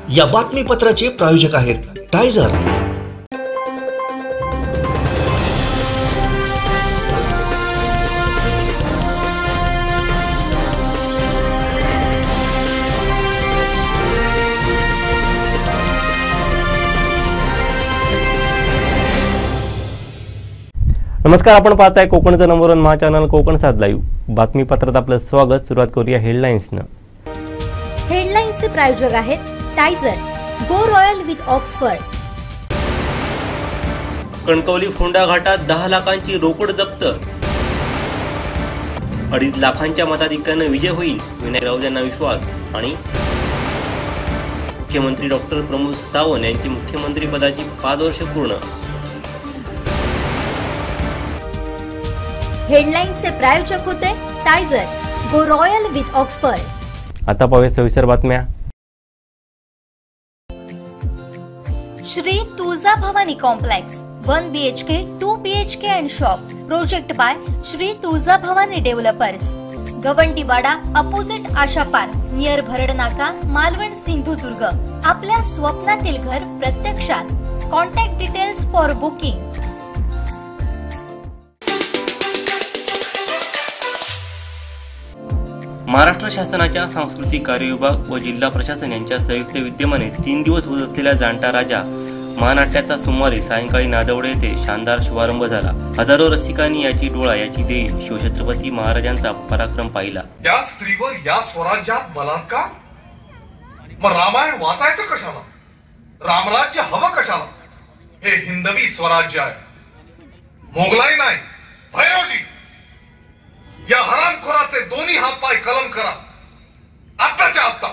या बातमीपत्राचे प्रायोजक आहेत टायझर। नमस्कार, आपण पाहताय कोकणचा नंबर 1 महा चॅनल कोकण सात लाईव्ह। बातमीपत्रात आपलं स्वागत। सुरुवात करूया हेडलाईन्सनं। हेडलाईन्सचे प्रायोजक आहेत Tyzer, go royal with Oxford. Kankavli Fonda घाटात 10 लाखांची रोकड जप्त। 2.5 लाखांच्या मताधिक्याने विजय होईल, विनायक राऊत यांना विश्वास। आणि मुख्यमंत्री डॉक्टर प्रमोद सावंत यांची मुख्यमंत्री पदाची 5 वर्ष पूर्ण। हेडलाईन्सचे प्रायोजक होते Tyzer, go royal with Oxford. आता पाहूया सविस्तर बातम्या। Shri Tuljabhavani complex 1 BHK 2 BHK and shop, project by Shri Tuljabhavani developers, Gawandiwada opposite Asha park, near Bharad Naka, Malvan, Sindhudurg. आपल्या स्वप्नातील घर प्रत्यक्षात। Contact details for booking. Maharashtra शासनाच्या सांस्कृतिक कार्य विभाग व जिल्हा प्रशासन यांच्या संयुक्त विद्यमाने 3 दिवस होत असलेल्या जाणता राजा महानाट्याचा सोमवारी सायंकाळी नादवडे येथे शानदार शुभारंभ झाला। हजारो रसिकांनी याची डोळा याची देही शिवछत्रपती महाराजांचा पराक्रम पाहिला। या स्त्रीवर या स्वराज्यात बलात्कार? मग रामायण वाचायचं कशाला? रामराज्य हवं कशाला? हे हिंदवी स्वराज्य आहे, मोगलाई नाही। भैरवजी, या हरामखोराचे दोन्ही हात पाय कलम करा, आत्ताच्या आत्ता।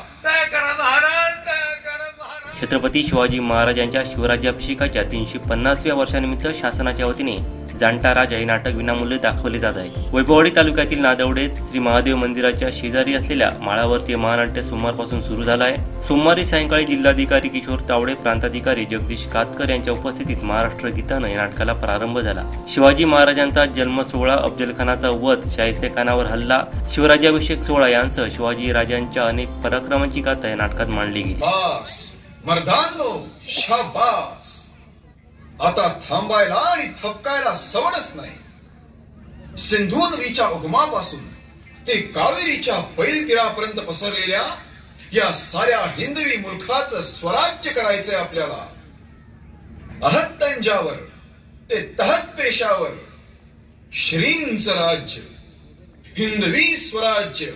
छत्रपती शिवाजी महाराजांच्या शिवराज्याभिषेकाच्या 350व्या वर्षानिमित्त शासनाच्या वतीने जाणता राजा हे नाटक विनामूल्य दाखवले जात आहे। वैभववाडी तालुक्यातील नादवडेत श्री महादेव मंदिराच्या शेजारी असलेल्या माळावरती महानाट्य सोमवारपासून सुरू झालं आहे। सोमवारी सायंकाळी जिल्हाधिकारी किशोर तावडे, प्रांताधिकारी जगदीश कातकर यांच्या उपस्थितीत महाराष्ट्र गीतानं या नाटकाला प्रारंभ झाला। शिवाजी महाराजांचा जन्म सोहळा, अफजलखानाचा वध, शाहिस्तेखानावर हल्ला, शिवराज्याभिषेक सोहळा यांसह शिवाजी राजांच्या अनेक पराक्रमांची गाथा या नाटकात मांडली गेली। मर्दांनो, शाबास। आता थांबायला आणि थपकायला सवडच नाही। सिंधू नदीच्या उगमापासून ते कावेरीच्या पैलतीरापर्यंत पसरलेल्या या साऱ्या हिंदवी मुलखाचं स्वराज्य करायचंय आपल्याला। अहत्तंजावर ते तहत पेशावर श्रींच राज्य, हिंदवी स्वराज्य।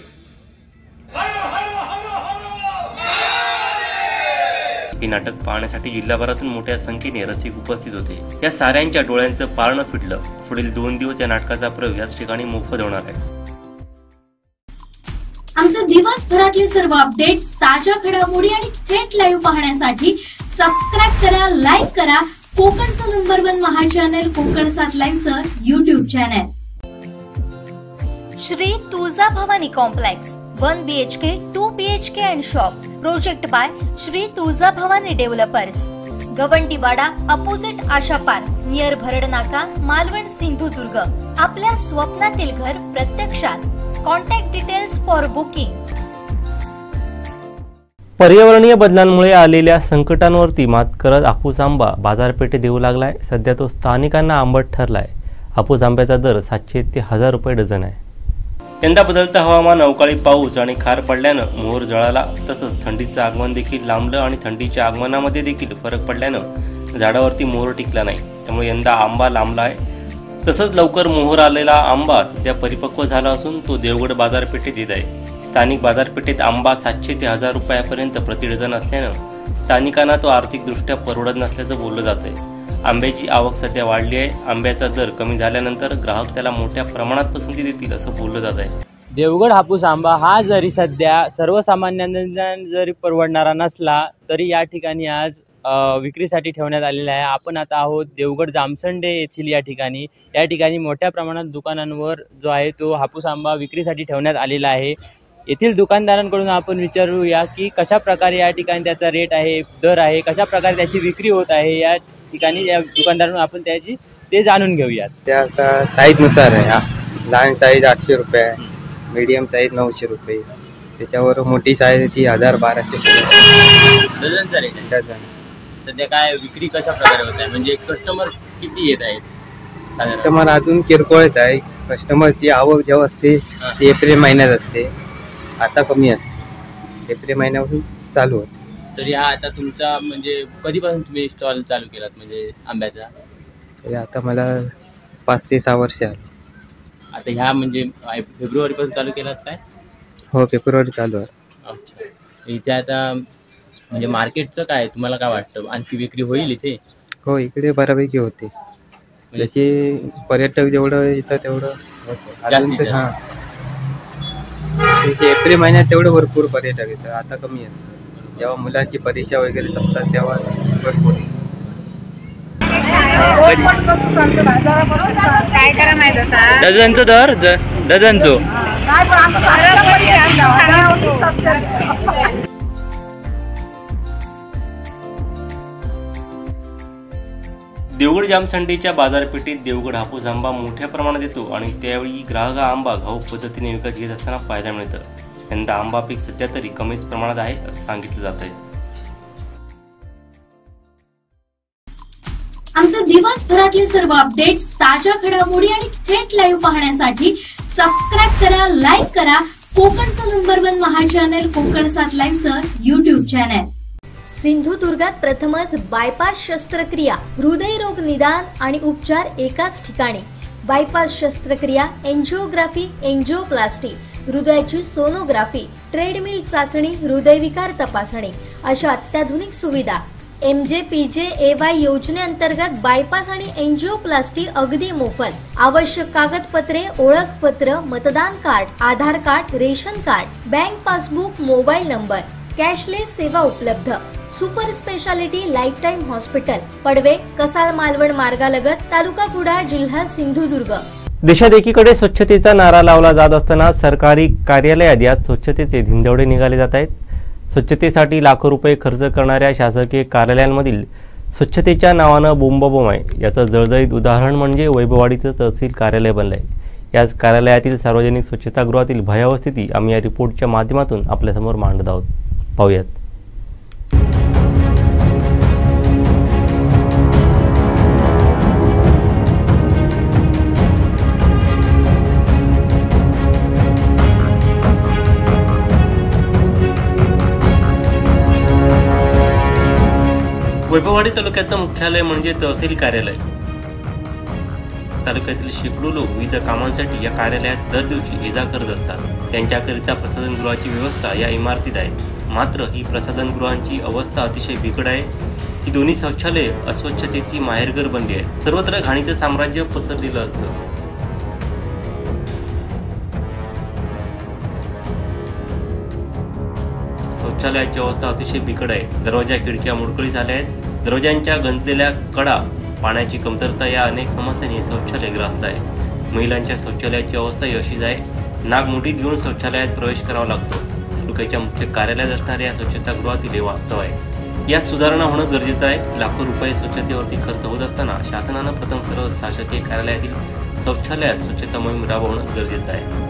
हे नाटक पाहण्यासाठी जिल्हाभरातून मोठ्या संख्येने रसिक उपस्थित होते। या साऱ्यांच्या डोळ्यांचं पारणं फिटलं। पुढील 2 दिवस या नाटकाचा प्रयोग याच ठिकाणी मोफत होणार आहे। आमचे दिवसभरातले सर्व अपडेट्स, ताज्या घडामोडी आणि थेट लाईव्ह पाहण्यासाठी सबस्क्राइब करा, लाईक करा कोकणचं नंबर 1 महा चॅनल कोकण सात लाईव्हचं YouTube channel. Shri Tuljabhavani complex 1 BHK 2 BHK and shop, project by Shri Tuljabhavani developers, Gawandiwada opposite Asha park, near Bharad Naka, Malvan, Sindhudurg. आपल्या स्वप्नातील घर प्रत्यक्षात। Contact details for booking. पर्यावरणीय बदलांमुळे आलेल्या संकटांवरती मात करत हापूस आंबा बाजारपेठेत येऊ लागलाय। सध्या तो स्थानिकांना आंबट ठरलाय। हापूस आंब्याचा दर 700 ते 1000 रुपये डझन आहे। यंदा बदलतं हवामान, अवकाळी पाऊस आणि खार पडल्यानं मोहर जळाला। तसंच थंडीचं आगमन देखील लांबलं आणि थंडीच्या आगमनामध्ये देखील फरक पडल्यानं झाडावरती मोहर टिकला नाही। त्यामुळे यंदा आंबा लांबला आहे। तसंच लवकर मोहर आलेला आंबा सध्या परिपक्व झाला असून तो देवगड बाजारपेठेत येत आहे। स्थानिक बाजारपेठेत आंबा 700 ते 1000 रुपयापर्यंत प्रति डझन असल्यानं स्थानिकांना तो आर्थिकदृष्ट्या परवडत नसल्याचं बोललं जात आहे। आंब्याची आवक सध्या वाढली आहे। आंब्याचा दर कमी झाल्यानंतर ग्राहक त्याला मोठ्या प्रमाणात पसंती देतील असं बोललं जात आहे। देवगड हापूस आंबा हा जरी सध्या सर्वसामान्यांना जरी परवडणारा नसला तरी या ठिकाणी आज विक्रीसाठी ठेवण्यात आलेला आहे। आपण आता आहोत देवगड जामसंडे येथील या ठिकाणी मोठ्या प्रमाणात दुकानांवर जो आहे तो हापूस आंबा विक्रीसाठी ठेवण्यात आलेला आहे। येथील दुकानदारांकडून आपण विचारूया की कशा प्रकारे या ठिकाणी त्याचा रेट आहे, दर आहे, कशा प्रकारे त्याची विक्री होत आहे। या ठिकाणी या दुकानदारांना आपण ते जाणून घेऊयात। त्या साईजनुसार आहे। लहान साईज 800 रुपये, मीडियम साईज 900 रुपये, त्याच्यावर मोठी साईज ती 1000-1200 डझनचा रेट आहे. डझन. सध्या काय विक्री कशा प्रकारे होत आहे, म्हणजे कस्टमर किती येत आहेत साधारण? कस्टमर अजून किरकोळच आहे. कस्टमरची आवक जेव्हा असते ती एप्रिल महिन्यात असते, आता कमी असते. एप्रिल महिन्यापासून चालू होते. तरी हा आता तुमचा म्हणजे कधीपासून तुम्ही स्टॉल चालू केलात म्हणजे आंब्याचा? तरी आता मला 5 ते 6 वर्ष आली. आता ह्या म्हणजे फेब्रुवारीपासून चालू केलात काय? हो, फेब्रुवारी चालू आहे. अच्छा. इथे आता म्हणजे मार्केटचं काय तुम्हाला काय वाटतं, आणखी विक्री होईल इथे? हो, इकडे बऱ्यापैकी होते. जसे पर्यटक जेवढं येतं तेवढं होतं. अजून तर हां, एप्रिल महिन्यात तेवढं भरपूर पर्यटक येतात. आता कमी असतं. जेव्हा मुलांची परीक्षा वगैरे संपतात तेव्हा भरपूर. डझनचं दर डझनचं देवगड जामसंडेच्या बाजारपेठेत देवगड हापूस आंबा मोठ्या प्रमाणात येतो आणि त्यावेळी ग्राहक आंबा घाऊक पद्धतीने विकत घेत असताना पाहायला मिळतं. यंदा आंबा पीक सध्या तरी कमीच प्रमाणात आहे असं सांगितलं जात आहे. आमचे दिवसभरातले सर्व अपडेट्स, ताज्या घडामोडी आणि थेट लाईव्ह पाहण्यासाठी सबस्क्राईब करा, लाईक करा कोकणचं नंबर 1 महा चॅनल कोकण 7 लाईनचं YouTube चॅनल. सिंधुदुर्गात प्रथमच बायपास शस्त्रक्रिया, हृदयरोग निदान आणि उपचार एकाच ठिकाणी. बायपास शस्त्रक्रिया, एंजिओग्राफी, एंजिओप्लास्टी, हृदयाची सोनोग्राफी, ट्रेडमिल चाचणी, हृदयविकार तपासणी अशा अत्याधुनिक सुविधा. MJPJAY योजनेअंतर्गत बायपास आणि एंजिओप्लास्टी अगदी मोफत. आवश्यक कागदपत्रे, ओळखपत्र, मतदान card, Aadhaar card, ration card, bank passbook, mobile number. Cashless सेवा उपलब्ध. Super speciality life time hospital, Padve, Kasal Malvan मार्गालगत, तालुका कुडाळ, जिल्हा सिंधुदुर्ग. देशात एकीकडे स्वच्छतेचा नारा लावला जात असताना सरकारी कार्यालयात यात स्वच्छतेचे धिंडवडे निघाले जात आहेत. स्वच्छतेसाठी लाखो रुपये खर्च करणाऱ्या शासकीय कार्यालयांमधील स्वच्छतेच्या नावानं बोंबाबोंब आहे. याचं जळजळीत उदाहरण म्हणजे वैभववाडीचं तहसील कार्यालय बनलं आहे. याच कार्यालयातील सार्वजनिक स्वच्छतागृहातील भयावह स्थिती आम्ही या रिपोर्टच्या माध्यमातून आपल्यासमोर मांडत आहोत. पाहूयात. वैभववाडी तालुक्याचं मुख्यालय म्हणजे तहसील कार्यालय. तालुक्यातील शेकडो लोक विविध कामांसाठी या कार्यालयात दर दिवशी ये जा करत असतात. त्यांच्याकरिता प्रसाधनगृहाची व्यवस्था या इमारतीत आहे. मात्र ही प्रसाधनगृहांची अवस्था अतिशय बिकट आहे. ही दोन्ही शौचालये अस्वच्छतेची माहेरघर बनली आहे. सर्वत्र घाणीचं साम्राज्य पसरलेलं असतं. शौचालयाची अवस्था अतिशय बिकट आहे. दरवाजा खिडक्या मोडकळीस झाल्या आहेत. दरवाजांच्या गंजलेल्या कडा, पाण्याची कमतरता या अनेक समस्यांनी शौचालय ग्रासलं आहे. महिलांच्या शौचालयाची अवस्थाही अशीच आहे. नाग मुठीत घेऊन शौचालयात प्रवेश करावा लागतो. तालुक्याच्या मुख्य कार्यालयात असणाऱ्या या स्वच्छतागृहातील हे वास्तव आहे. यात सुधारणा होणं गरजेचं आहे. लाखो रुपये स्वच्छतेवरती खर्च होत असताना शासनानं प्रथम सर्व शासकीय कार्यालयातील शौचालयात स्वच्छता मोहीम राबवणं गरजेचं आहे.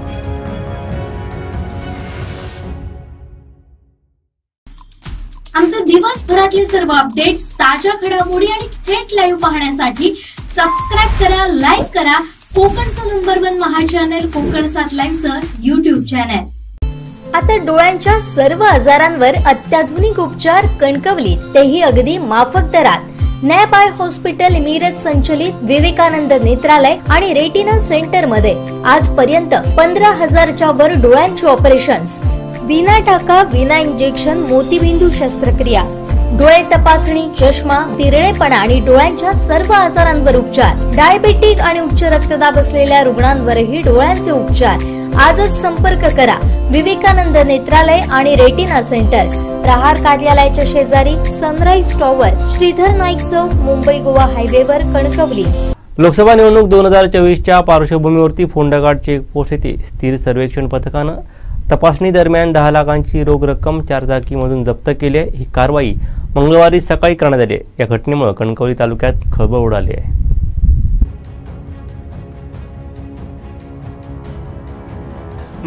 आमचे दिवसभरातले सर्व अपडेट्स, ताज्या घडामोडी आणि थेट लाईव्ह पाहण्यासाठी सबस्क्राईब करा, लाईक करा कोकणचं नंबर 1 महा चॅनल कोकण 7 लाईनचं YouTube चॅनल. आता डोळ्यांच्या सर्व आजारांवर अत्याधुनिक उपचार कणकवलीत, तेही अगदी माफक दरात. नॅप आय हॉस्पिटल मिरज संचलित विवेकानंद नेत्रालय आणि रेटिना सेंटर मध्ये आजपर्यंत 15,000च्या वर डोळ्यांची ऑपरेशन्स. विना टाका, विना इंजेक्शन, मोतीबिंदू शस्त्रक्रिया, डोळे तपासणी, चष्मा, तिरळेपणा आणि डोळ्यांच्या सर्व आजारांवर उपचार. डायबेटिक आणि उच्च रक्तदाब असलेल्या रुग्णांवरही डोळ्यांचे उपचार. आजच संपर्क करा. विवेकानंद नेत्रालय आणि रेटिना सेंटर, प्रहार कार्यालयाच्या शेजारी, सनराईज टॉवर, श्रीधर नाईक चौक, मुंबई गोवा हायवेवर, कणकवली. लोकसभा निवडणूक 2024च्या पार्श्वभूमीवरती फोंडाघाट चेकपोस्ट येथे स्थिर सर्वेक्षण पथकानं तपासणी दरम्यान 10 लाखांची रोख रक्कम 4 चाकीमधून जप्त केली आहे. ही कारवाई मंगळवारी सकाळी करण्यात आली आहे. या घटनेमुळे कणकवली तालुक्यात खळबळ उडाली आहे.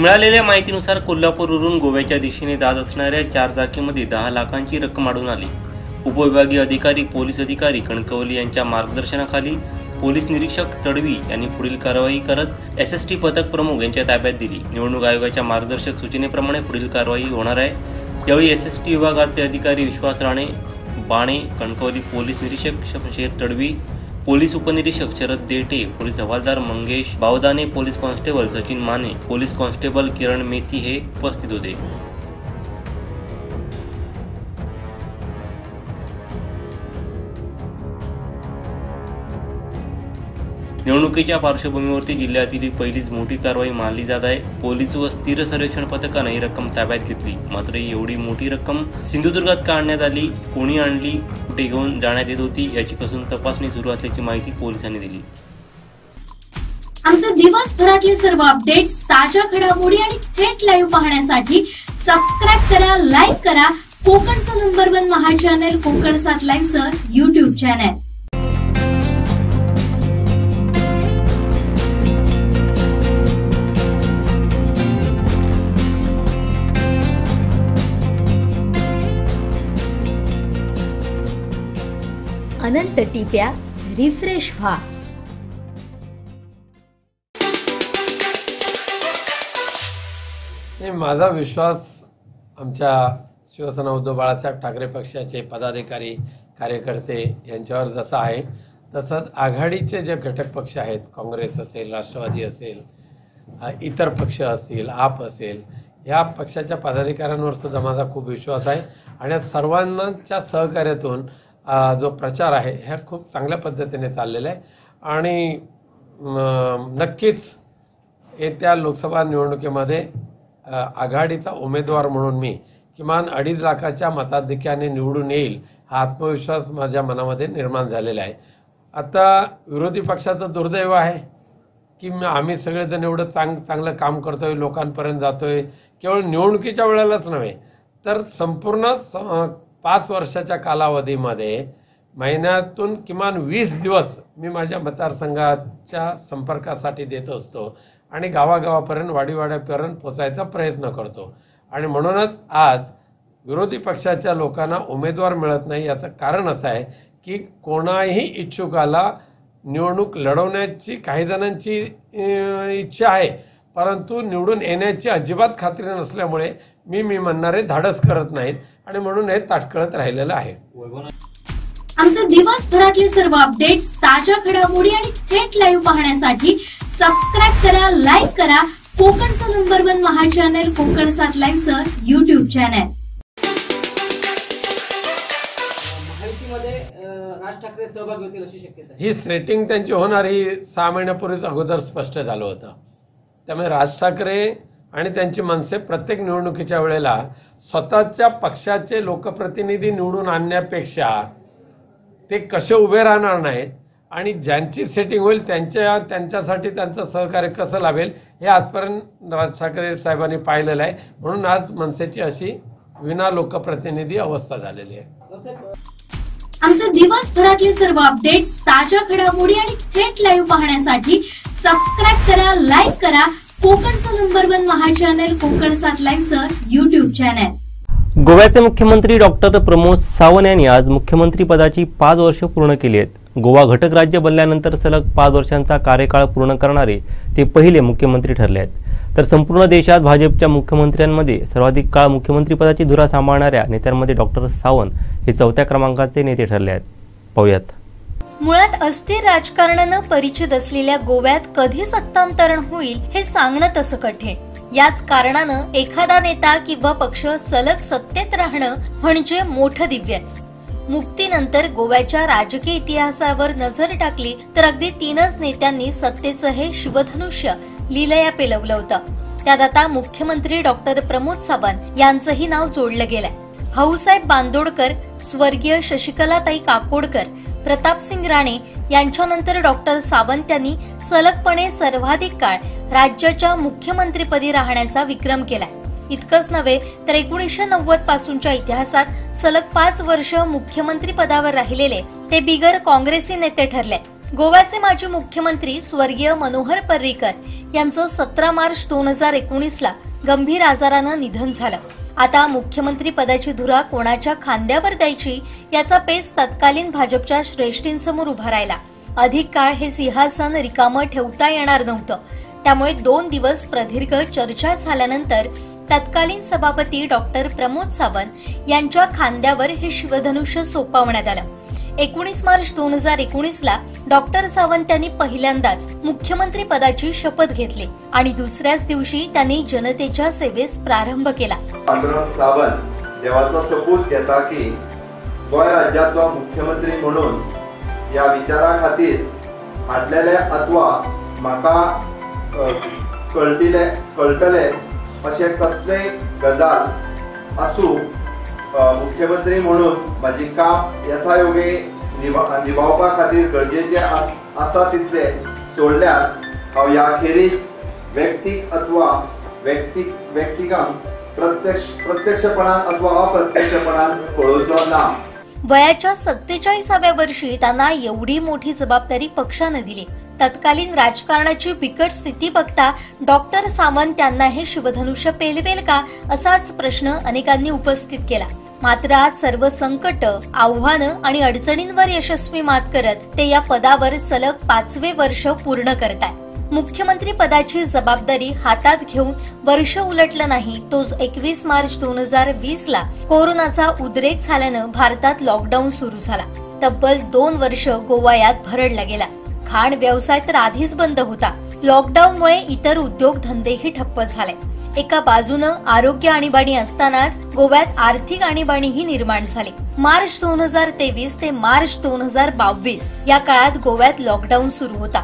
मिळालेल्या माहितीनुसार कोल्हापूरवरून गोव्याच्या दिशेने जात असणाऱ्या 4 चाकीमध्ये 10 लाखांची रक्कम आढळून आली. उपविभागीय अधिकारी, पोलीस अधिकारी कणकवली यांच्या मार्गदर्शनाखाली पोलीस निरीक्षक तडवी यांनी पुढील कारवाई करत SST पथक प्रमुख यांच्या ताब्यात दिली. निवडणूक आयोगाच्या मार्गदर्शक सूचनेप्रमाणे पुढील कारवाई होणार आहे. यावेळी SST विभागाचे अधिकारी विश्वास राणे बाणे, कणकवली पोलीस निरीक्षक शमशेर तडवी, पोलीस उपनिरीक्षक शरद देटे, पोलीस हवालदार Mangesh Bavdane, police constable Sachin Mane, police constable Kiran Methi हे उपस्थित होते. निवडणुकीच्या पार्श्वभूमीवरती जिल्ह्यातील ही पहिलीच मोठी कारवाई मानली जात आहे. पोलीस व स्थिर सर्वेक्षण पथकानं ही रक्कम ताब्यात घेतली. मात्र एवढी मोठी रक्कम सिंधुदुर्गात का आणण्यात आली, कोणी आणली, कुठे घेऊन जाण्यात येत होती याची कसून तपासणी सुरू असल्याची माहिती पोलिसांनी दिली. आमचे दिवसभरातले सर्व अपडेट्स, ताज्या घडामोडी आणि थेट लाईव्ह पाहण्यासाठी सबस्क्राईब करा, लाईक करा कोकणचं नंबर 1 महा चॅनल कोकण 7 लाईनचं YouTube चॅनल. अनंत टिप्या रिफ्रेश व्हा. माझा विश्वास आमच्या शिवसेना उद्धव बाळासाहेब ठाकरे पक्षाचे पदाधिकारी, कार्यकर्ते यांच्यावर जसा आहे तसंच आघाडीचे जे घटक पक्ष आहेत, काँग्रेस असेल, राष्ट्रवादी असेल, इतर पक्ष असतील, आप असेल, या पक्षाच्या पदाधिकाऱ्यांवर सुद्धा माझा खूप विश्वास आहे. आणि सर्वांच्या सहकार्यातून जो प्रचार आहे ह्या खूप चांगल्या पद्धतीने चाललेला आहे. आणि नक्कीच येत्या लोकसभा निवडणुकीमध्ये आघाडीचा उमेदवार म्हणून मी किमान 2.5 लाखाच्या मताधिक्याने निवडून येईल हा आत्मविश्वास माझ्या मनामध्ये निर्माण झालेला आहे. आता विरोधी पक्षाचं दुर्दैव आहे की आम्ही सगळेजण एवढं चांगलं काम करतोय, लोकांपर्यंत जातोय, केवळ निवडणुकीच्या वेळेलाच नव्हे तर संपूर्ण 5 वर्षाच्या कालावधीमध्ये महिन्यातून किमान 20 दिवस मी माझ्या मतदारसंघाच्या संपर्कासाठी देत असतो आणि गावागावापर्यंत, वाडीवाड्यापर्यंत पोचायचा प्रयत्न करतो. आणि म्हणूनच आज विरोधी पक्षाच्या लोकांना उमेदवार मिळत नाही याचं कारण असं आहे की कोणाही इच्छुकाला निवडणूक लढवण्याची काही जणांची इच्छा आहे, परंतु निवडून येण्याची अजिबात खात्री नसल्यामुळे मी म्हणणारे धाडस करत नाहीत आणि म्हणून हे ताटकळत राहिलेलं आहे. आमचे दिवसभरातले सर्व अपडेट्स, ताज्या घडामोडी आणि थेट लाईव्ह पाहण्यासाठी सबस्क्राईब करा, लाईक करा कोकणचं नंबर 1 महा चॅनल कोकण 7 लाईनचं YouTube चॅनल. राज ठाकरे सहभागी होतील अशी शक्यता आहे. ही सेटिंग त्यांची होणार ही 6 महिन्यापूर्वीच अगोदर स्पष्ट झालं होतं. त्यामुळे राज ठाकरे आणि त्यांची मनसे प्रत्येक निवडणुकीच्या वेळेला स्वतःच्या पक्षाचे लोकप्रतिनिधी निवडून आणण्यापेक्षा ते कसे उभे राहणार नाहीत आणि ज्यांची सेटिंग होईल त्यांच्यासाठी त्यांचं सहकार्य कसं लाभेल हे आजपर्यंत राज ठाकरे साहेबांनी पाहिलेलं आहे. म्हणून आज मनसेची अशी विना लोकप्रतिनिधी अवस्था झालेली आहे. आमचे दिवसभरातले सर्व अपडेट्स, ताज्या घडामोडी आणि थेट लाईव्ह पाहण्यासाठी सबस्क्राईब करा, लाईक करा कोकणचं नंबर 1 महा चॅनल कोकण 7 लाईनचं YouTube चॅनल. गोव्याचे मुख्यमंत्री डॉक्टर प्रमोद सावंत यांनी आज मुख्यमंत्री पदाची 5 वर्ष पूर्ण केली आहेत. गोवा घटक राज्य बनल्यानंतर सलग 5 वर्षांचा कार्यकाळ पूर्ण करणारे ते पहिले मुख्यमंत्री ठरले आहेत. तर संपूर्ण देशात भाजपच्या मुख्यमंत्र्यांमध्ये सर्वाधिक काळ मुख्यमंत्रीपदाची धुरा सांभाळणाऱ्या नेत्यांमध्ये डॉक्टर सावंत हे 4थ्या क्रमांकाचे नेते ठरले आहेत. पाहूयात. मुळात अस्थिर राजकारणानं परिचित असलेल्या गोव्यात कधी सत्तांतरण होईल हे सांगणं तसं कठीण. याच कारणानं एखादा नेता किंवा पक्ष सलग सत्तेत राहणं म्हणजे मोठं दिव्यच. मुक्तीनंतर गोव्याच्या राजकीय इतिहासावर नजर टाकली तर अगदी 3च नेत्यांनी सत्तेचं हे शिवधनुष्य लीलया पेलवलं होतं. त्यात आता मुख्यमंत्री डॉक्टर प्रमोद सावंत यांचंही नाव जोडलं गेलंय. भाऊसाहेब बांदोडकर, स्वर्गीय शशिकलाताई काकोडकर, प्रतापसिंग राणे यांच्यानंतर डॉक्टर सावंत यांनी सलगपणे सर्वाधिक काळ राज्याच्या मुख्यमंत्रीपदी राहण्याचा विक्रम केलाय. इतकंच नव्हे तर 1990 पासूनच्या इतिहासात सलग 5 वर्ष मुख्यमंत्री पदावर राहिलेले ते बिगर काँग्रेसी नेते ठरले. गोव्याचे माजी मुख्यमंत्री स्वर्गीय मनोहर पर्रीकर यांचं 17 मार्च 2019 ला गंभीर आजारानं निधन झालं. आता मुख्यमंत्री पदाची धुरा कोणाच्या खांद्यावर द्यायची याचा पेच तत्कालीन भाजपच्या श्रेष्ठींसमोर उभा राहिला. अधिक काळ हे सिंहासन रिकामं ठेवता येणार नव्हतं. त्यामुळे 2 दिवस प्रदीर्घ चर्चा झाल्यानंतर तत्कालीन सभापती डॉक्टर प्रमोद सावंत यांच्या खांद्यावर हे शिवधनुष्य सोपवण्यात आलं. 19 मार्च 2019 ला डॉक्टर सावंत यांनी पहिल्यांदाच मुख्यमंत्री पदाची शपथ घेतली आणि दुसऱ्याच दिवशी त्यांनी जनतेच्या सेवेस प्रारंभ केला. पांडुरंग सावंत देवाचा सपूत घेता की गोंय राज्याचो मुख्यमंत्री म्हणून या विचारा खातीर हाडलेले अथवा म्हाका कळटले अशें कसलेय गजाल आसूं मुख्यमंत्री म्हणून माझी काम यथायोगी निभावपा खातीर गरजेचे आसा तितले सोडल्यार हांव ह्या खेरीज व्यक्तीक अथवा व्यक्तिकांक प्रत्यक्षपणान अथवा अप्रत्यक्षपणान कळोवचो ना. वयाच्या 47व्या वर्षी त्यांना एवढी मोठी जबाबदारी पक्षाने दिली. तत्कालीन राजकारणाची बिकट स्थिती बघता डॉक्टर सावंत यांना हे शिवधनुष्य पेलवेल का असाच प्रश्न अनेकांनी उपस्थित केला. मात्र आज सर्व संकट, आव्हानं आणि अडचणींवर यशस्वी मात करत ते या पदावर सलग 5वे वर्ष पूर्ण करताय. मुख्यमंत्री पदाची जबाबदारी हातात घेऊन वर्ष उलटलं नाही तोच 21 मार्च 2020 ला कोरोनाचा उद्रेक झाल्यानं भारतात लॉकडाऊन सुरू झाला. तब्बल 2 वर्ष गोवायात भरडला गेला. खाण व्यवसाय तर आधीच बंद होता. लॉकडाऊनमुळे इतर उद्योगधंदेही ठप्प झाले. एका बाजूनं आरोग्य आणीबाणी असतानाच गोव्यात आर्थिक आणीबाणीही निर्माण झाली. मार्च 2023 ते मार्च 2022 या काळात गोव्यात लॉकडाऊन सुरू होता.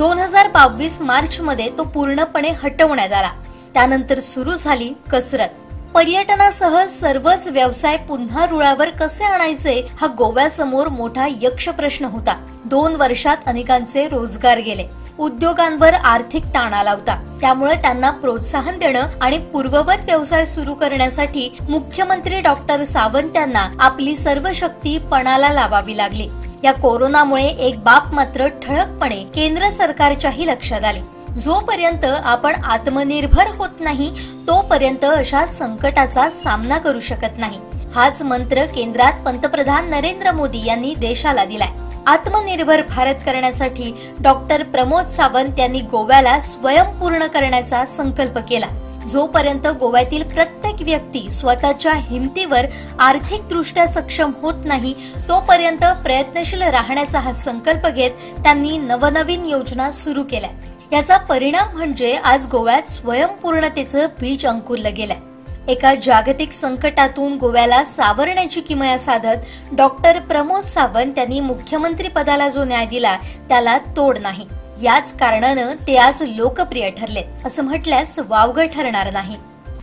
2022 मार्च मध्ये तो पूर्णपणे हटवण्यात आला. त्यानंतर सुरू झाली कसरत. पर्यटनासह सर्वच व्यवसाय पुन्हा रुळावर कसे आणायचे हा गोव्यासमोर मोठा यक्ष प्रश्न होता. 2 वर्षात अनेकांचे रोजगार गेले. उद्योगांवर आर्थिक ताण आला होता. त्यामुळे त्यांना प्रोत्साहन देणं आणि पूर्ववत व्यवसाय सुरू करण्यासाठी मुख्यमंत्री डॉक्टर सावंत यांना आपली सर्व शक्ती पणाला लावावी लागली. या कोरोनामुळे एक बाब मात्र ठळकपणे केंद्र सरकारच्याही लक्षात आली. जोपर्यंत आपण आत्मनिर्भर होत नाही तोपर्यंत अशा संकटाचा सामना करू शकत नाही. हाच मंत्र केंद्रात पंतप्रधान नरेंद्र मोदी यांनी देशाला दिलाय. आत्मनिर्भर भारत करण्यासाठी डॉक्टर प्रमोद सावंत यांनी गोव्याला स्वयंपूर्ण करण्याचा संकल्प केला. जोपर्यंत गोव्यातील प्रत्येक व्यक्ती स्वतःच्या हिमतीवर आर्थिकदृष्ट्या सक्षम होत नाही तोपर्यंत प्रयत्नशील राहण्याचा हा संकल्प घेत त्यांनी नवनवीन योजना सुरू केल्या. याचा परिणाम म्हणजे आज गोव्यात स्वयंपूर्णतेचं बीज अंकुरलं गेलंय. एका जागतिक संकटातून गोव्याला सावरण्याची किमया साधत डॉक्टर प्रमोद सावंत यांनी मुख्यमंत्री पदाला जो न्याय दिला त्याला तोड नाही. याच कारणानं ते आज लोकप्रिय ठरलेत असं म्हटल्यास वावगं ठरणार नाही.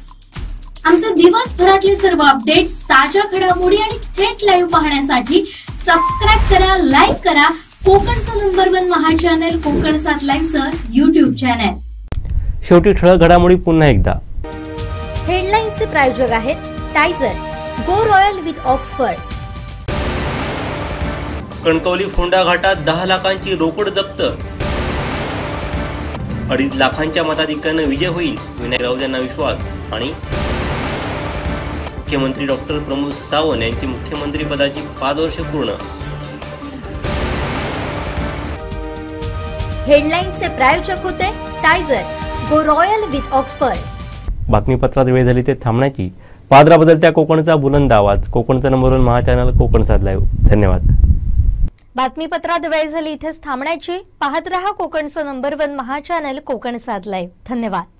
आमचे दिवसभरातले सर्व अपडेट्स, ताज्या घडामोडी आणि थेट लाईव्ह पाहण्यासाठी सबस्क्राईब करा, लाईक करा कोकणचं नंबर 1 महा चॅनल कोकण 7 लाईव्हचं YouTube चॅनल. शेवटी ठळक घडामोडी पुन्हा एकदा. हेडलाईन्सचे प्रायोजक आहेत Tyzer, go royal with Oxford. Kankavli Fonda घाटात 10 लाखांची रोकड जप्त. 2.5 लाखांच्या मताधिक्यानं विजय होईल, विनायक राऊत यांना विश्वास. आणि मुख्यमंत्री डॉक्टर प्रमोद सावंत यांची मुख्यमंत्री पदाची 5 वर्ष पूर्ण. हेडलाईन्सचे प्रायोजक होते Tyzer, go royal with Oxford. बातमीपत्रात वेळ झाली ते थांबण्याची. पादरा बदलत्या कोकणचा बुलंद आवाज. कोकणचा number 1 Maha channel Kokan 7 live. धन्यवाद. बातमीपत्रात वेळ झाली इथेच थांबण्याची. पाहत रहा कोकणचं number 1 Maha channel Kokan 7 live. धन्यवाद.